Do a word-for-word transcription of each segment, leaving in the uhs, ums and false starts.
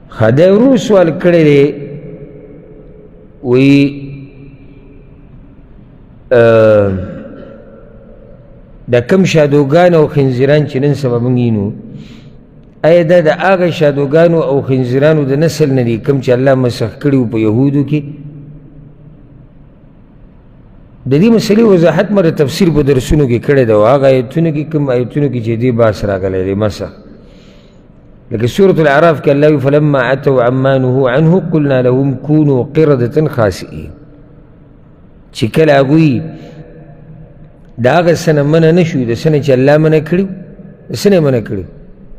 خدای ورو سوال کړی دی وی دا کم شادوګان او خنزیران چې نن سبا موږ وینو آیا دا د هغه شادوګانو او خنزیرانو د نسل نه دي کم چې الله مسخ کړي وو په یهودو کې؟ د دې مسلې وضاحت مره تفسیر په درسونو کې کړی ده او هغه ایتونو کې کوم ایتونو کې چې دې بحث راغلی دی مسخ، لکه سورة الاعراف کې الله وی فلما عتوا عما نهوا عنه قلنا لهم كونوا قردة خاسئين، چې کله هغوی د هغه څه نه منع نه شوي د څه نه چې الله منع کړي د څه نه منع کړي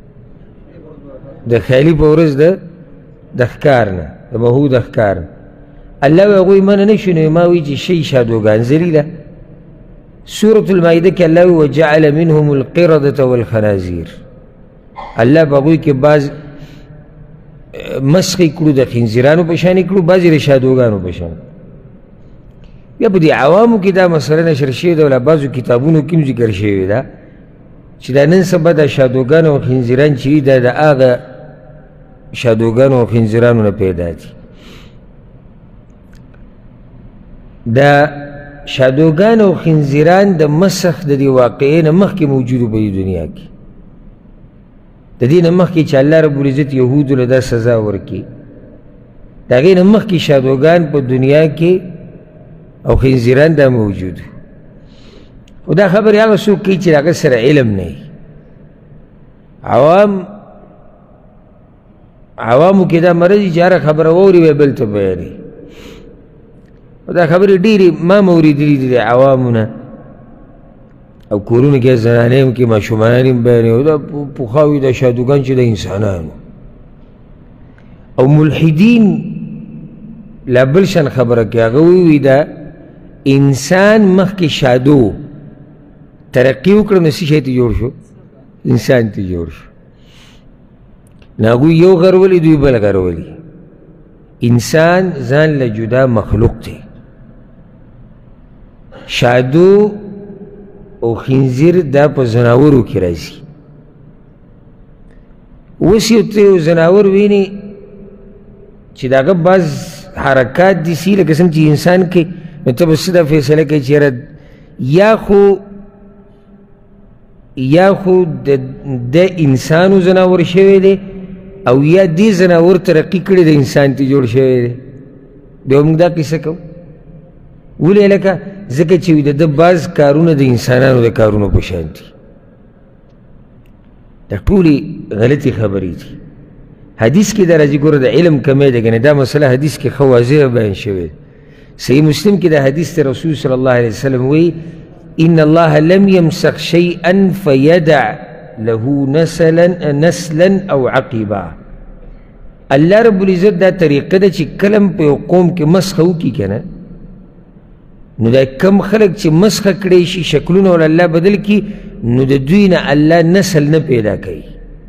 د خیالي په ورځ د ښکار نه د مهو د ښکار نه الله وی هغوی منع نه شو نو ما وی چې شی شادوګان ذلیله. سورة المائده کې الله وی وجعل منهم القردة والخنازیر، الله په هغوی کې بعض مسخ یې کړو د خنزیرانو په شان یې کړو، بعض یې د شادوګانو په شان. بیا په دې عوامو کې دا مسله نشر شوې ده او لا بعضو کتابونو کې هم ذکر شوې ده چې دا نن سبا د شادوګانو او خنزیران چې دي دا د هغه شادوګانو او خنزیرانو نه پیدا دي. دا شادوګان او خنزیران د مسخ د دې واقعې نه مخکې موجودو په دې دنیا کې، د دې نه مخکې چې الله رب العزت یهودو له دا سزا ورکړي د هغې نه مخکې شادوګان په دنیا کې او خنزیران دا موجود خو دا خبرې هغه څوک کوي چې د هغه سره علم نه وي. عوام عوامو کې دا مرض چې هره خبره واوري بیا بل ته بیانوي، دا خبرې ډېرې ما موریدلي دي د عوامو نه او کورونو کې زنانې هم کې ماشومان هم بیانوي او دا پخوا وي دا شادوګان چې د انسانانو او ملحدین لا بل شان خبره کوي هغه وی دا انسان مخکې شادو ترقي وکړه نو څه شی ته جوړ شو؟ انسان ته جوړ شو. نو هغوی یو غر ولي دوی بل غر ولي. انسان ځان له جدا مخلوق دی. شادو او خنزیر دا په زناورو کې راځي. اوس یو ته یو زناور ویني چې د هغه بعض حرکات دي سي لکه څنګه چې انسان کې نو ته به څه دا فیصله کوي چې یاره یا خو یا خو د انسانو زناور شوی دی او یا دې زناور ترقي کړی د انسان ته جوړ شوی دی. بیا موږ دا کیسه کوو ولې لکه ځکه چې د ده بعض کارونه د انسانانو د کارونو په شان دي. دا ټولې غلطې خبرې دي. حدیث کې دا راځي ګوره د علم کمی دی کنې دا مسله حدیث کې ښه واضحه بیان شوې. صحیح مسلم کې دا حدیث ته رسول صلی الله علیه وسلم وی ان الله لم یمسخ شیئا فیدع له نسلا نسلا او عقبا. الله رب العزت دا طریقه ده چې کلم په یو قوم کې مسخه وکړي که نه نو دا کم خلک چې مسخه کړی شي شکلونه ول الله بدل کړي نو د دوی نه الله نسل نه پیدا کوي.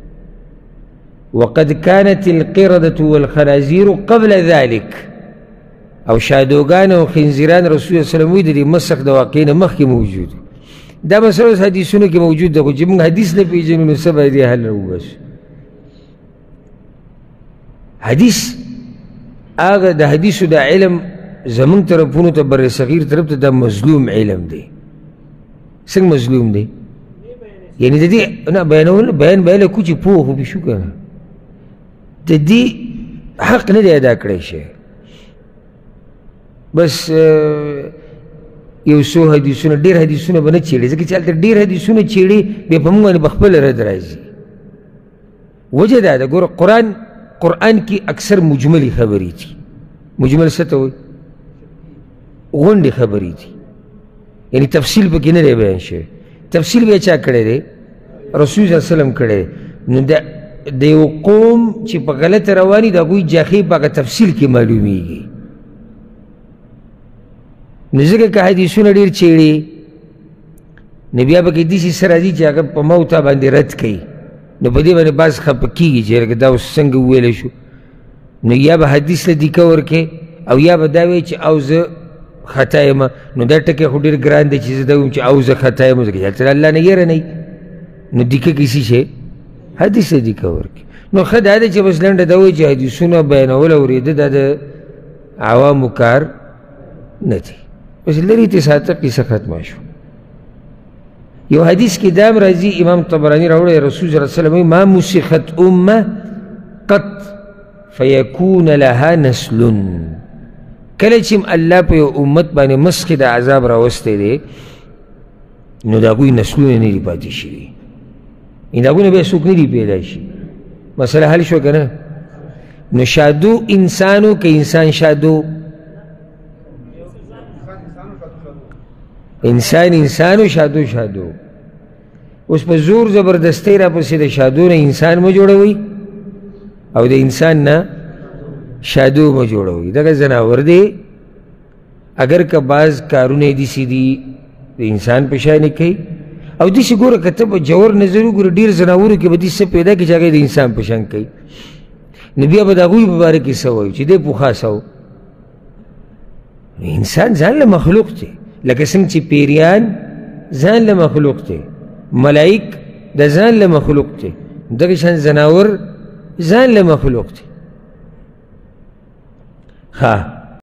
وقد كانت القردة والخنازير قبل ذلك، او شادوګان او خنزیران رسول الله صلی الله علیه وسلم وی د دې مسخ د واقعې نه مخکې موجود. دا مسله اوس حدیثونو کې موجود ده خو چې موږ حدیث نه پېژنو نو څه باید یې حل وباسو. حدیث هغه د حدیثو دا علم زمونږ طرفونو ته بر صغیر طرف ته دا مظلوم علم دی. څنګه مظلوم دی؟ یعنې د دې نه بیانول بیان بیانله کو چې پوه خو به شو که نه د دې حق نه دی ادا کړی شی. بس یو څو حدیثونه ډېر حدیثونه به نه چیړي ځکه چې هلته ډېر حدیثونه چیړي بیا په موږ باندې به خپله رد راځي. وجه دا ده ګوره قرآن قرآن کې اکثر مجملي خبرې دي. مجمل څه ته وایي؟ غونډې خبرې دي، یعنې تفصیل پکې نه دی بیان شوی. تفصیل بیا چا کړی دی؟ رسول صلی الله علیه وسلم کړی دی. نو د یو قوم چې په غلطه رواني د هغوی جاخې په هغه تفصیل کې معلومیږي. نو ځکه که حدیثونه ډېر چیړي نو بیا پکې داسې څه راځي چې هغه په موته باندې رد کوي نو په دې باندې بعض خفه کېږي چې لکه دا اوس څنګه وویلی شو. نو یا به حدیث له دیکه ورکې او یا به دا وایي چې او زه خطا یم. نو دا ټکی خو ډېر ګران دی چې زه دا ویم چې او زه خطا یم ځکه هلته الله نه یېره نه وي نو دیکه کې څه شی حدیث له دیکه ورکې. نو ښه دا ده چې بس لنډه دا وایي چې حدیثونه بیانول اورېده دا د عوامو کار نه دی، بس لرې ترې ساته قصه ختمه شو. یو حدیث کې دا هم راځي، امام طبراني راوړی، رسول صلی الله علیه وسلم وایي ما مسخت امه قط فیکون لها نسل. کله چې الله په یو امت باندې مسخې د عذاب راوستی دی نو د هغوی نسلونه نه دي پاتې شوي، د هغوی نه بیا څوک نه دي پیدا شي. مسله حل شو که نه؟ نو شادو انسانو که انسان شادو؟ انسان انسانو شادو شادو. اوس په زور زبردستی را پسې د شادو نه انسان مه جوړوئ او د انسان نه شادو مه جوړوئ، دغه ځناور دی. اگر که بعض کارونه یې داسې دي د انسان په شان یې کوي او داسې ګوره که ته په جوور نظر وګورې ډېر ځناورو کې به داسې څه پیدا کړي چې هغه د انسان په شان کوي، نو بیا به د هغوی په باره کې څه وایو چې دی پوخا څه و. انسان ځان له مخلوق دی، لکه څنګه چې پیریان ځان له مخلوق دی، ملائک د ځان له مخلوق دی، دغه شان ځناور ځان له مخلوق دی. ها